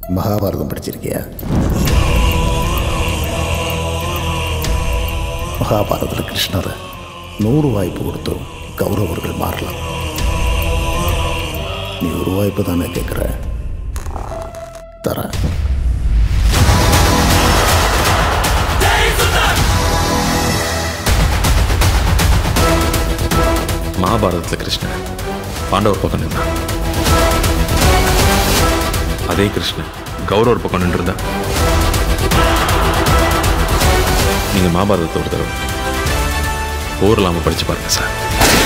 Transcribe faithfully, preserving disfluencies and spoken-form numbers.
மகாபாரதம் படிச்சிருக்கியா? மகாபாரதத்தில் கிருஷ்ணரை நூறு வாய்ப்பு கொடுத்தும் கௌரவர்கள் மாறலாம். நீ ஒரு வாய்ப்பு தானே கேட்குற, தர. மகாபாரதத்தில் கிருஷ்ணன் பாண்டவர் பக்கம் நின்றான். அதே கிருஷ்ணன் கௌரவர் பக்கம் நின்றுருந்தா நீங்க மகாபாரதத்தை ஒரு தடவை போர் இல்லாமல் படிச்சு பாருங்க சார்.